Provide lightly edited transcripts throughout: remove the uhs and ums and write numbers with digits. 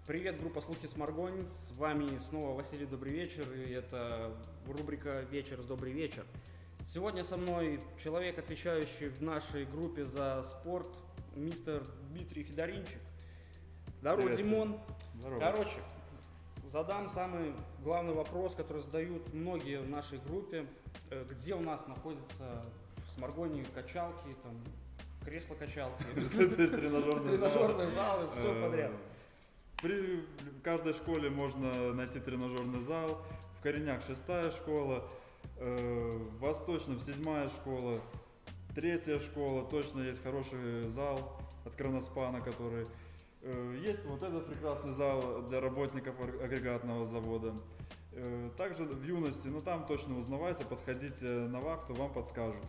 Привет, группа «Слухи с Маргонь». С вами снова Василий Добрый вечер, и это рубрика «Вечер с Добрый вечер». Сегодня со мной человек, отвечающий в нашей группе за спорт, мистер Дмитрий Федоринчик. Здорово, Димон. Здорово. Короче, задам самый главный вопрос, который задают многие в нашей группе. Где у нас находятся в Сморгоне качалки, там, кресла-качалки, тренажерные залы, все подряд. При каждой школе можно найти тренажерный зал. В Коренях 6-я школа, в Восточном 7-я школа, 3-я школа, точно есть хороший зал от Кроноспана, который... Есть вот этот прекрасный зал для работников агрегатного завода. Также в юности, там точно узнавайте, подходите на вахту, вам подскажут.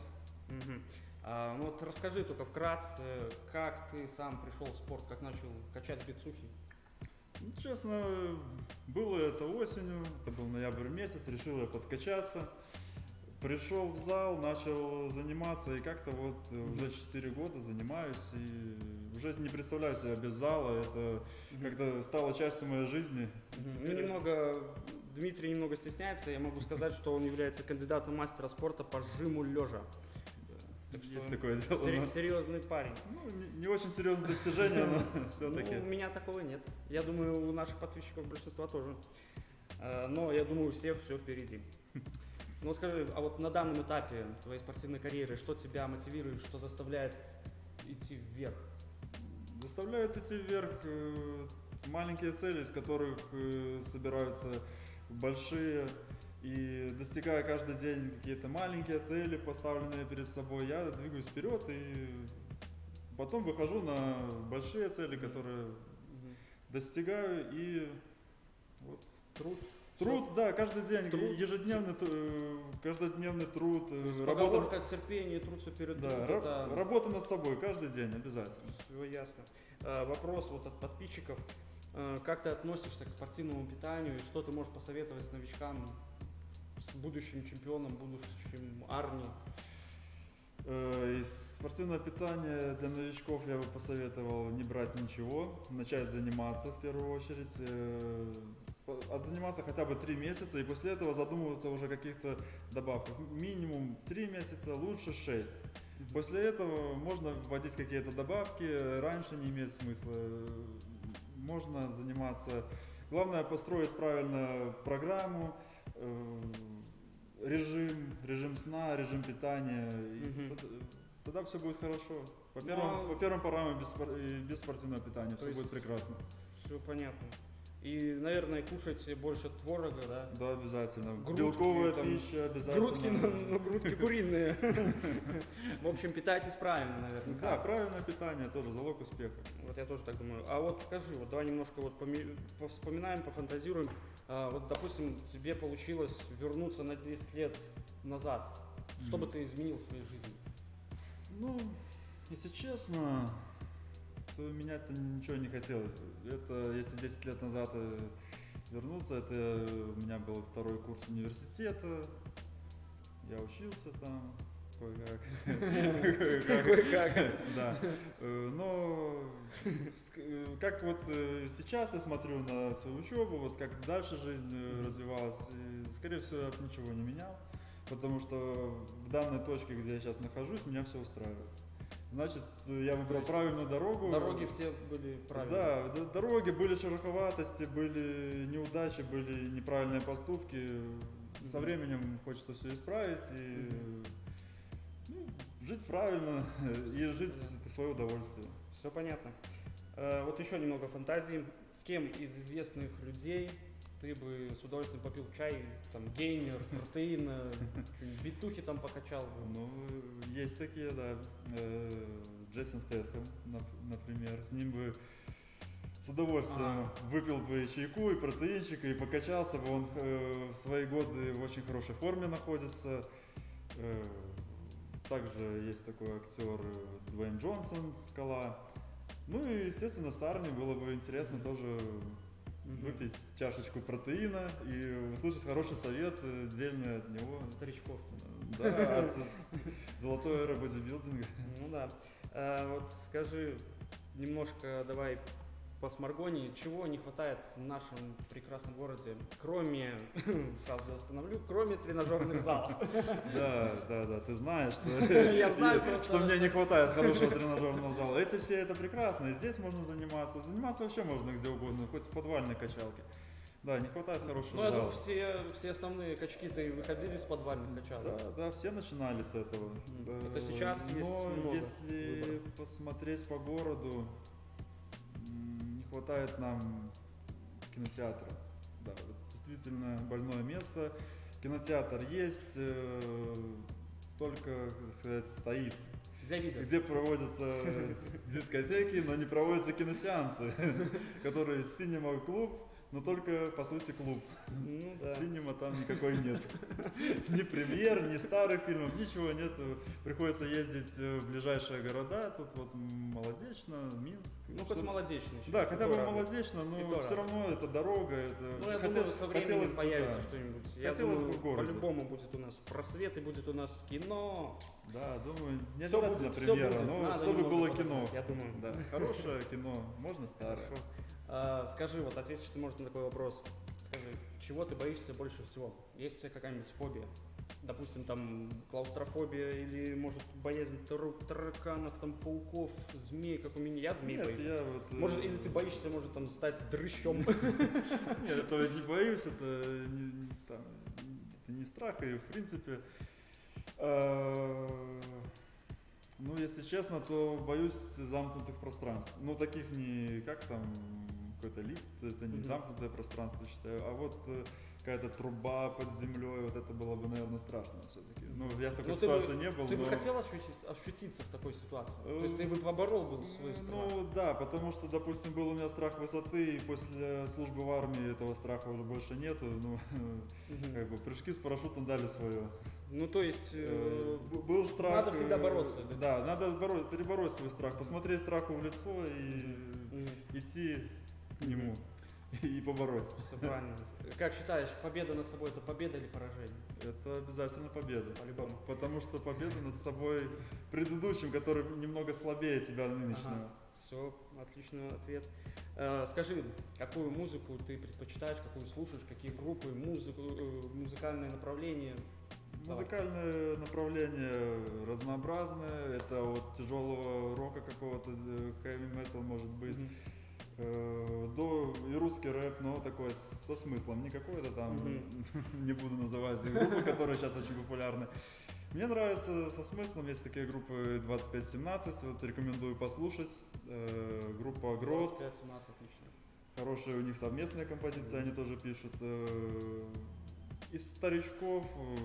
Ну вот расскажи только вкратце, как ты сам пришел в спорт, как начал качать бицухи? Честно, было это осенью, это был ноябрь месяц, решил я подкачаться. Пришел в зал, начал заниматься, и как-то вот уже 4 года занимаюсь, и уже не представляю себя без зала, это как-то стало частью моей жизни. Дмитрий немного стесняется, я могу сказать, что он является кандидатом мастера спорта по жиму лежа. Так что есть такое дело. Серьезный парень. Не очень серьезное достижение, но все-таки. У меня такого нет. Я думаю, у наших подписчиков большинства тоже. Но я думаю, у всех все впереди. Ну скажи, а вот на данном этапе твоей спортивной карьеры, что тебя мотивирует, что заставляет идти вверх? Заставляет идти вверх маленькие цели, из которых собираются большие. И достигая каждый день какие-то маленькие цели, поставленные перед собой, я двигаюсь вперед и потом выхожу на большие цели, которые достигаю. И вот труд, да, каждый день, каждодневный труд. Поговорка терпение, труд все перед другом. Да, работа над собой каждый день обязательно. Все ясно. Вопрос вот от подписчиков. Как ты относишься к спортивному питанию и что ты можешь посоветовать новичкам, с будущим чемпионом, будущим Арни? Из спортивного питания для новичков я бы посоветовал не брать ничего, начать заниматься в первую очередь, отзаниматься хотя бы 3 месяца и после этого задумываться уже о каких-то добавках. Минимум 3 месяца, лучше 6. После этого можно вводить какие-то добавки, раньше не имеет смысла. Можно заниматься, главное построить правильно программу, режим сна, режим питания, и тогда все будет хорошо. По первым параметрам без спортивного питания все будет прекрасно. Все понятно. И, наверное, кушать больше творога, да? Да, обязательно. Грудки, белковая пища обязательно. Грудки куриные. В общем, питайтесь правильно, наверное. Да, правильное питание тоже залог успеха. Вот я тоже так думаю. А вот скажи, вот давай немножко вот повспоминаем, пофантазируем. Вот, допустим, тебе получилось вернуться на 10 лет назад. Что бы ты изменил в своей жизни? Если честно, то менять-то ничего не хотелось. Это, если 10 лет назад вернуться, это у меня был 2-й курс университета, я учился там кое-как. Да. Но как вот сейчас я смотрю на свою учебу, вот как дальше жизнь развивалась, и, скорее всего, я ничего не менял, потому что в данной точке, где я сейчас нахожусь, меня все устраивает. Значит, я выбрал правильную дорогу. Дороги все были правильные. Да, дороги были шероховатости, были неудачи, были неправильные поступки. Со временем хочется все исправить и жить правильно и жить в свое удовольствие. Все понятно. Вот еще немного фантазии. С кем из известных людей ты бы с удовольствием попил чай, там, гейнер, протеин, битухи там покачал бы? Есть такие, да. Джейсон Стэтхэм, например. С ним бы с удовольствием выпил бы чайку и протеинчик, и покачался бы. Он в свои годы в очень хорошей форме находится. Также есть такой актер Дуэйн Джонсон, Скала. И, естественно, с Арни было бы интересно тоже выпить чашечку протеина и услышать хороший совет, дельный от него. От старичков. Да, от золотой эры бодибилдинга. Ну да. Вот скажи, немножко давай по Сморгонии, чего не хватает в нашем прекрасном городе, кроме, сразу остановлю, кроме тренажерных залов. Да, ты знаешь, что, Я знаю просто, что мне не хватает хорошего тренажерного зала. Эти все это прекрасно, и здесь можно заниматься. Заниматься вообще можно где угодно, хоть в подвальной качалке. Да, не хватает хорошего Ну, я зала. думаю, все основные качки-то и выходили с подвальных качалок. Да, все начинали с этого. Это сейчас есть Но много если выборов. посмотреть по городу, не хватает нам кинотеатра. Да, вот действительно больное место. Кинотеатр есть, только, так сказать, стоит. Для вида. Где проводятся дискотеки, но не проводятся киносеансы, которые синема-клуб, но только, по сути, клуб. Ну, да. Синема там никакой нет. Ни премьер, ни старых фильмов, ничего нет. Приходится ездить в ближайшие города. Тут вот Молодечно, Минск. Ну, хоть Молодечно. Да, хотя бы Молодечно, но все равно это дорога. Ну, я думаю, со временем появится что-нибудь. Я Хотелось бы думаю, в городе. по-любому будет у нас просвет и будет у нас кино. Да, думаю, не Всё обязательно будет, премьера, всё будет. но Надо чтобы немного было подождать, кино. я думаю. Да, хорошее кино, можно старое. Хорошо. Скажи, вот ответишь ты, может, на такой вопрос. Скажи, чего ты боишься больше всего? Есть у тебя какая-нибудь фобия? Допустим, там клаустрофобия или, может, боязнь тараканов, там, пауков, змей, как у меня. Я змей Нет, боюсь. я вот... Может, или ты боишься, может, там, стать дрыщом? Нет, этого не боюсь, это не страх, и в принципе... Ну, если честно, то боюсь замкнутых пространств. Ну, таких не как там какой-то лифт, это не замкнутое пространство, считаю, а вот какая-то труба под землей, вот это было бы, наверное, страшно все-таки. Ну, я в такой ситуации не был. Ты бы но... хотел ощутиться в такой ситуации? То есть ты бы поборол бы свой страх? Ну, да, потому что, допустим, был у меня страх высоты, и после службы в армии этого страха уже больше нету. Ну, как бы прыжки с парашютом дали свое. Ну, то есть, был страх. надо всегда бороться. Да, надо перебороть свой страх, посмотреть страху в лицо и идти к нему и побороть. Все правильно. Как считаешь, победа над собой — это победа или поражение? Это обязательно победа. По-любому. Потому что победа над собой предыдущим, который немного слабее тебя нынешнего. Ага. Все, отличный ответ. Скажи, какую музыку ты предпочитаешь, какую слушаешь, какие группы, музыкальные направления? Музыкальное направление разнообразное. Это от тяжелого рока какого-то, heavy metal может быть, до и русский рэп, но такой со смыслом, не какой-то там, не буду называть группы, которые сейчас очень популярны. Мне нравится со смыслом, есть такие группы 2517, вот рекомендую послушать. Группа Грот. 25-17, отлично. Хорошие у них совместные композиции, они тоже пишут. Из старичков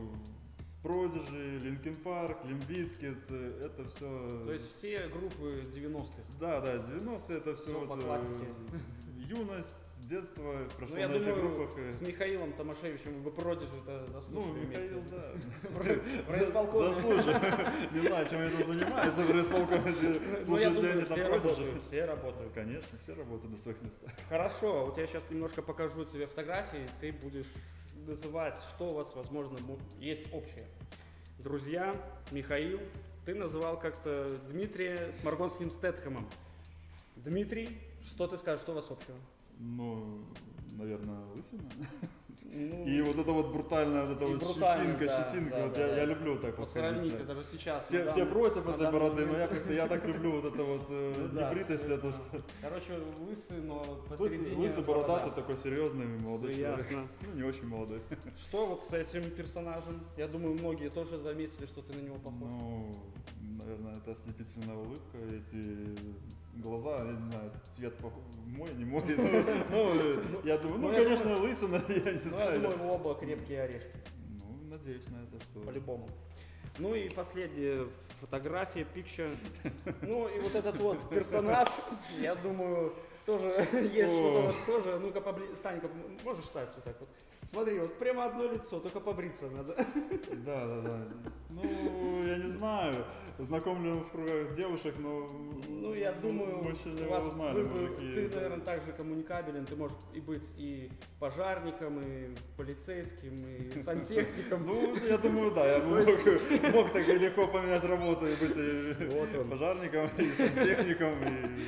Prodigy, Linkin Park, Limp Bizkit, это все... То есть все группы 90-х? Да, 90-е, это все по классике. Юность, детство, прошло Я на этих думаю, группах. с Михаилом Томашевичем вы Prodigy это заслужили. Ну, Михаил, да. В райисполкоме. Заслужил. Не знаю, чем я это занимаюсь, в райисполкоме Ну, я слушать думаю, где-нибудь все работают, все работают. Конечно, все работают на своих местах. Хорошо, вот я сейчас немножко покажу тебе фотографии, ты будешь называть, что у вас, возможно, есть общее. Друзья, Михаил, ты называл как-то Дмитрия с Маргонским Стэтхэмом. Дмитрий, что ты скажешь, что у вас общего? Ну, наверное, лысина. Ну, И вот это вот брутальная, вот эта вот щетинка, да, вот да, я люблю так вот. сравните, даже сейчас. Все против этой бороды, но я так люблю вот это вот небритость. Короче, лысый, но посередине Лысый, бородатый, такой серьезный, молодой Всё человек. ясно. Ну, не очень молодой. Что вот с этим персонажем? Я думаю, многие тоже заметили, что ты на него похож. Ну, наверное, это ослепительная улыбка, эти глаза, я не знаю, цвет мой, не мой. Ну, я думаю, конечно, лысина, я не знаю. Я думаю, оба крепкие орешки. Ну, надеюсь на это, что... По-любому. Ну и последняя фотография, picture. Ну и вот этот вот персонаж, я думаю, тоже есть что-то у вас тоже. Ну-ка, Стань-ка, можешь стать вот так вот? Смотри, вот прямо одно лицо, только побриться надо. Да. Ну, я не знаю, знакомлю в кругах девушек, но... Ну, я думаю, мы еще не у вас, узнали, мужики. ты, наверное, также коммуникабелен, ты можешь и быть и пожарником, и полицейским, и сантехником. Ну, я думаю, да, я мог так легко поменять работу и быть и пожарником, и сантехником, и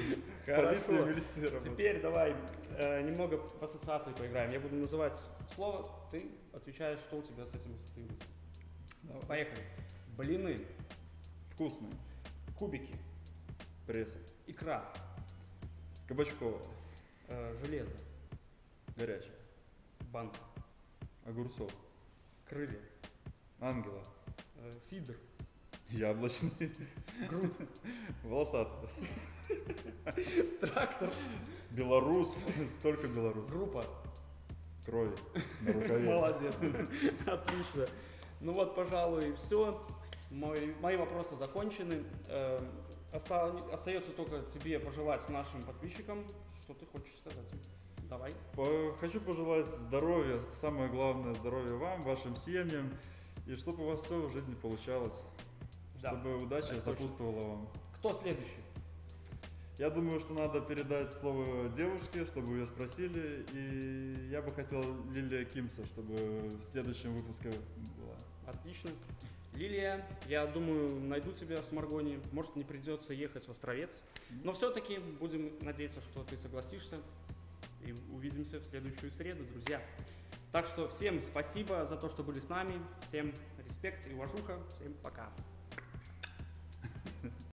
полиция и Хорошо. милиция работают. Теперь давай немного в ассоциации поиграем. Я буду называть слово, ты отвечаешь, что у тебя с этим ассоциируется. Давай. Поехали. Блины, Вкусный. кубики, Пресса. икра, Кабачкова. железо, Горячая. банк, Огурцов. крылья, Ангела. сидр, Яблочный. грудь, Волосатый. трактор, Белорус. Только белорус. группа. Крови. На рукаве. Молодец. Отлично. Ну вот, пожалуй, все. Мои вопросы закончены. Остается только тебе пожелать нашим подписчикам, что ты хочешь сказать. Давай. Хочу пожелать здоровья, самое главное, здоровья вам, вашим семьям, и чтобы у вас все в жизни получалось, Да, чтобы удача так точно. сопутствовала вам. Кто следующий? Я думаю, что надо передать слово девушке, чтобы ее спросили, и я бы хотел Лилия Кимса, чтобы в следующем выпуске была. Отлично. Лилия, я думаю, найду тебя в Сморгоне. Может, не придется ехать в Островец. Но все-таки будем надеяться, что ты согласишься. И увидимся в следующую среду, друзья. Так что всем спасибо за то, что были с нами. Всем респект и уважуха. Всем пока.